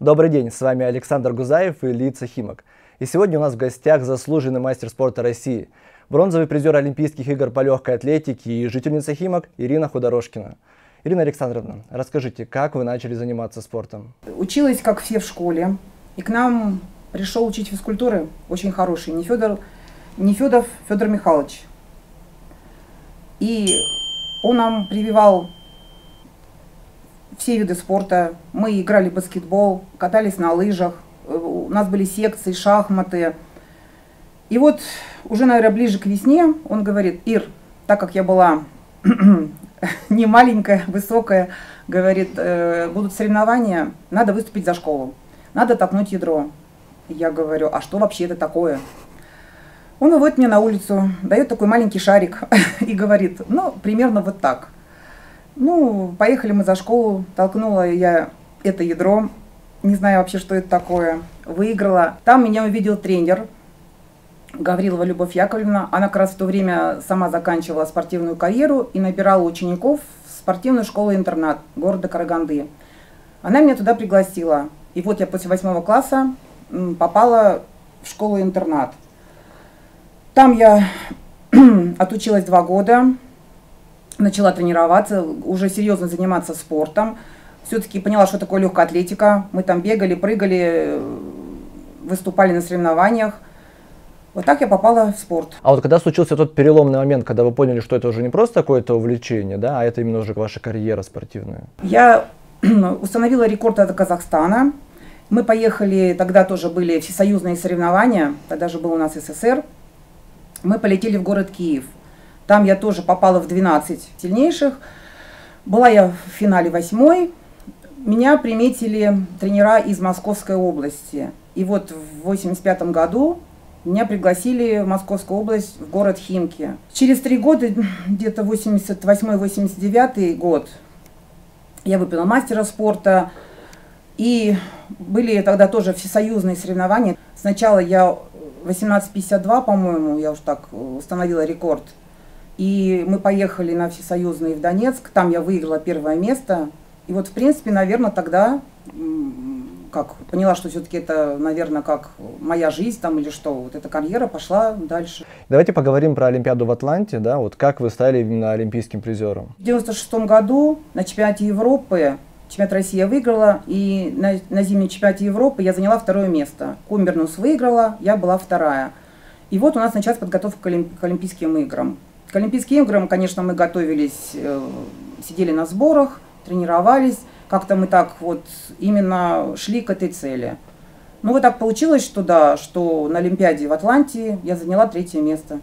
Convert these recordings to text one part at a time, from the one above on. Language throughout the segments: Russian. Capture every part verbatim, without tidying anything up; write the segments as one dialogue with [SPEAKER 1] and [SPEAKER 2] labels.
[SPEAKER 1] Добрый день, с вами Александр Гузаев и Лица Химок. И сегодня у нас в гостях заслуженный мастер спорта России, бронзовый призер Олимпийских игр по легкой атлетике и жительница Химок Ирина Худорошкина. Ирина Александровна, расскажите, как вы начали заниматься спортом?
[SPEAKER 2] Училась, как все в школе, и к нам пришел учить физкультуры очень хороший Нефедов, Нефедов Федор Михайлович. И он нам прививал все виды спорта. Мы играли в баскетбол, катались на лыжах, у нас были секции, шахматы. И вот уже, наверное, ближе к весне он говорит: Ир, так как я была не маленькая, высокая, говорит, э, будут соревнования, надо выступить за школу, надо толкнуть ядро. Я говорю: а что вообще это такое? Он выводит меня на улицу, дает такой маленький шарик и говорит: ну, примерно вот так. Ну, поехали мы за школу, толкнула я это ядро, не знаю вообще, что это такое, выиграла. Там меня увидел тренер Гаврилова Любовь Яковлевна. Она как раз в то время сама заканчивала спортивную карьеру и набирала учеников в спортивную школу-интернат города Караганды. Она меня туда пригласила. И вот я после восьмого класса попала в школу-интернат. Там я отучилась два года, начала тренироваться, уже серьезно заниматься спортом. Все-таки поняла, что такое легкая атлетика. Мы там бегали, прыгали, выступали на соревнованиях. Вот так я попала в спорт.
[SPEAKER 1] А вот когда случился тот переломный момент, когда вы поняли, что это уже не просто какое-то увлечение, да, а это именно уже ваша карьера спортивная?
[SPEAKER 2] Я установила рекорд от Казахстана. Мы поехали, тогда тоже были всесоюзные соревнования, тогда же был у нас СССР. Мы полетели в город Киев. Там я тоже попала в двенадцать сильнейших. Была я в финале восьмой. Меня приметили тренера из Московской области. И вот в восемьдесят пятом году меня пригласили в Московскую область, в город Химки. Через три года, где-то восемьдесят восьмой — восемьдесят девятый год, я выиграла мастера спорта. И были тогда тоже всесоюзные соревнования. Сначала я восемнадцать пятьдесят два, по-моему, я уж так установила рекорд. И мы поехали на всесоюзный в Донецк, там я выиграла первое место. И вот, в принципе, наверное, тогда как поняла, что все-таки это, наверное, как моя жизнь там или что, вот эта карьера пошла дальше.
[SPEAKER 1] Давайте поговорим про Олимпиаду в Атланте, да, вот как вы стали именно олимпийским призером?
[SPEAKER 2] В девяносто шестом году на чемпионате Европы, чемпионат России я выиграла, и на, на зимнем чемпионате Европы я заняла второе место. Кумбернус выиграла, я была вторая. И вот у нас началась подготовка к, олимп, к Олимпийским играм. К Олимпийским играм, конечно, мы готовились, э, сидели на сборах, тренировались, как-то мы так вот именно шли к этой цели. Ну вот так получилось, что да, что на Олимпиаде в Атланте я заняла третье место.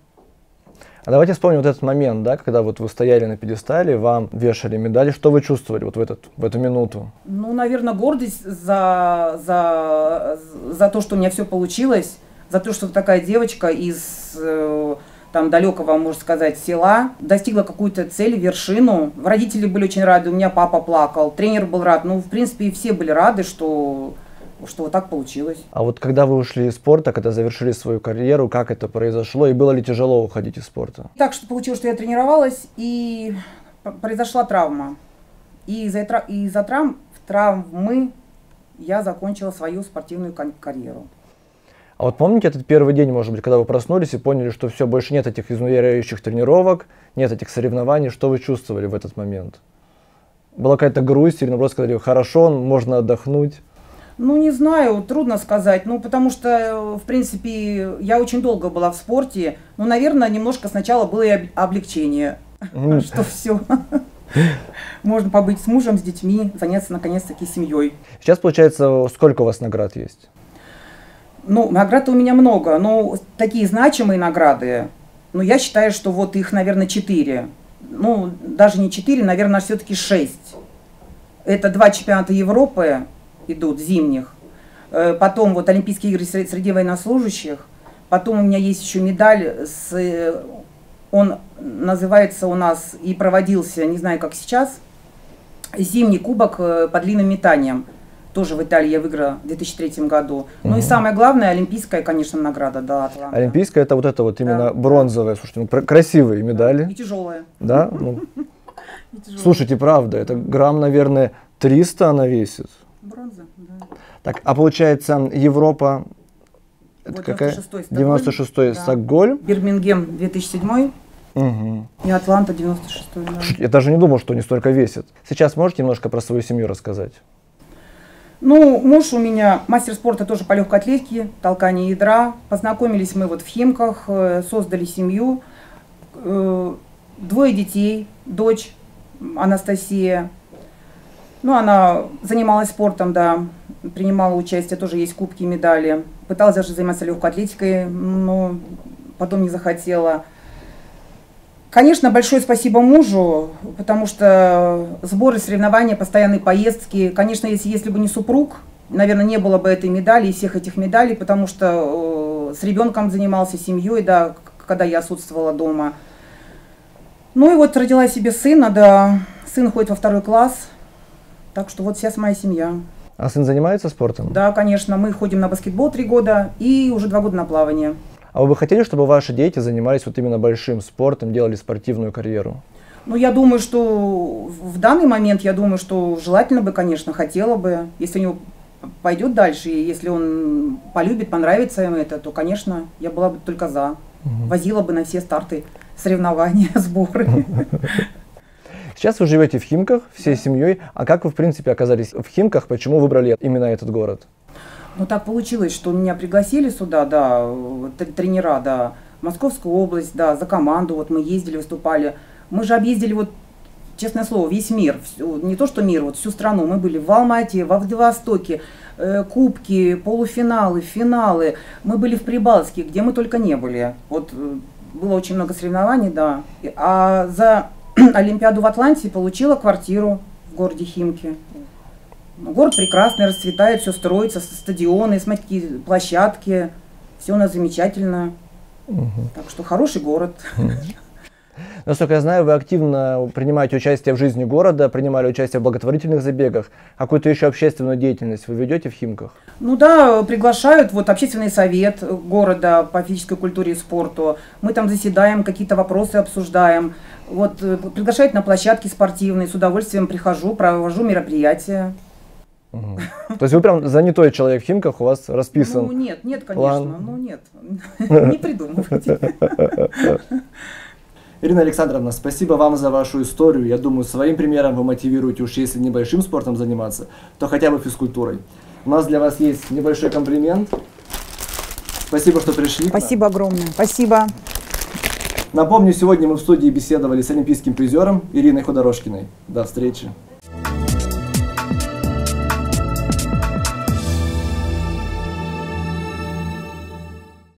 [SPEAKER 1] А давайте вспомним вот этот момент, да, когда вот вы стояли на пьедестале, вам вешали медали, что вы чувствовали вот в, этот, в эту минуту?
[SPEAKER 2] Ну, наверное, гордость за, за, за то, что у меня все получилось, за то, что такая девочка из э, там далекого, можно сказать, села достигла какую-то цель, вершину. Родители были очень рады, у меня папа плакал, тренер был рад. Ну, в принципе, и все были рады, что, что вот так получилось.
[SPEAKER 1] А вот когда вы ушли из спорта, когда завершили свою карьеру, как это произошло и было ли тяжело уходить из спорта?
[SPEAKER 2] Так что получилось, что я тренировалась, и произошла травма. И из-за из травм, травмы я закончила свою спортивную карьеру.
[SPEAKER 1] А вот помните этот первый день, может быть, когда вы проснулись и поняли, что все, больше нет этих изнуряющих тренировок, нет этих соревнований, что вы чувствовали в этот момент? Была какая-то грусть или наоборот сказали: хорошо, можно отдохнуть?
[SPEAKER 2] Ну, не знаю, трудно сказать, ну, потому что, в принципе, я очень долго была в спорте, ну, наверное, немножко сначала было и облегчение, что все. Можно побыть с мужем, с детьми, заняться, наконец-таки, семьей.
[SPEAKER 1] Сейчас, получается, сколько у вас наград есть?
[SPEAKER 2] Ну, наград у меня много, но такие значимые награды, ну, я считаю, что вот их, наверное, четыре. Ну, даже не четыре, наверное, все-таки шесть. Это два чемпионата Европы идут, зимних. Потом вот Олимпийские игры среди военнослужащих. Потом у меня есть еще медаль, с, он называется у нас и проводился, не знаю, как сейчас, зимний кубок по длинным метаниям. Тоже в Италии я выиграла в две тысячи третьем году. Ну и самое главное, олимпийская, конечно, награда, да, Атланта.
[SPEAKER 1] Олимпийская — это вот это вот именно
[SPEAKER 2] да,
[SPEAKER 1] бронзовая, слушайте, ну, красивые медали.
[SPEAKER 2] Да, и тяжелая.
[SPEAKER 1] Да? Ну. Слушайте, правда, это грамм, наверное, триста она весит.
[SPEAKER 2] Бронза, да.
[SPEAKER 1] Так, а получается, Европа, это какая? девяносто шестой
[SPEAKER 2] да.
[SPEAKER 1] Стокгольм.
[SPEAKER 2] Бирмингем две тысячи седьмой.
[SPEAKER 1] Угу.
[SPEAKER 2] И Атланта девяносто шестой. Да.
[SPEAKER 1] Я даже не думал, что они столько весят. Сейчас можете немножко про свою семью рассказать?
[SPEAKER 2] Ну, муж у меня мастер спорта тоже по легкой атлетике, толкание ядра. Познакомились мы вот в Химках, создали семью. Двое детей, дочь Анастасия. Ну, она занималась спортом, да, принимала участие, тоже есть кубки, медали. Пыталась даже заниматься легкой атлетикой, но потом не захотела. Конечно, большое спасибо мужу, потому что сборы, соревнования, постоянные поездки. Конечно, если, если бы не супруг, наверное, не было бы этой медали и всех этих медалей, потому что э, с ребенком занимался, семьей, да, когда я отсутствовала дома. Ну и вот родила себе сына, да, сын ходит во второй класс, так что вот вся моя семья.
[SPEAKER 1] А сын занимается спортом?
[SPEAKER 2] Да, конечно, мы ходим на баскетбол три года и уже два года на плавание.
[SPEAKER 1] А вы бы хотели, чтобы ваши дети занимались вот именно большим спортом, делали спортивную карьеру?
[SPEAKER 2] Ну, я думаю, что в данный момент, я думаю, что желательно бы, конечно, хотела бы, если у него пойдет дальше, и если он полюбит, понравится ему это, то, конечно, я была бы только за. Угу. Возила бы на все старты, соревнования, сборы.
[SPEAKER 1] Сейчас вы живете в Химках всей семьей. А как вы, в принципе, оказались в Химках? Почему выбрали именно этот город?
[SPEAKER 2] Ну, так получилось, что меня пригласили сюда, да, тренера, да, Московскую область, да, за команду, вот мы ездили, выступали. Мы же объездили, вот, честное слово, весь мир, не то что мир, вот всю страну. Мы были в Алмате, во Владивостоке, э, кубки, полуфиналы, финалы. Мы были в Прибалтике, где мы только не были. Вот было очень много соревнований, да. А за Олимпиаду в Атланте получила квартиру в городе Химки. Город прекрасный, расцветает, все строится, стадионы, смотрите, площадки, все у нас замечательно. Угу. Так что хороший город. Угу.
[SPEAKER 1] Насколько я знаю, вы активно принимаете участие в жизни города, принимали участие в благотворительных забегах. Какую-то еще общественную деятельность вы ведете в Химках?
[SPEAKER 2] Ну да, приглашают, вот общественный совет города по физической культуре и спорту. Мы там заседаем, какие-то вопросы обсуждаем. Вот приглашают на площадки спортивные, с удовольствием прихожу, провожу мероприятия.
[SPEAKER 1] Угу. То есть вы прям занятой человек в Химках, у вас расписан?
[SPEAKER 2] Ну нет, нет, конечно,
[SPEAKER 1] план.
[SPEAKER 2] ну нет, не придумывайте.
[SPEAKER 1] Ирина Александровна, спасибо вам за вашу историю. Я думаю, своим примером вы мотивируете, уж если не большим спортом заниматься, то хотя бы физкультурой. У нас для вас есть небольшой комплимент. Спасибо, что пришли.
[SPEAKER 2] Спасибо огромное. Спасибо.
[SPEAKER 1] Напомню, сегодня мы в студии беседовали с олимпийским призером Ириной Худорожкиной. До встречи.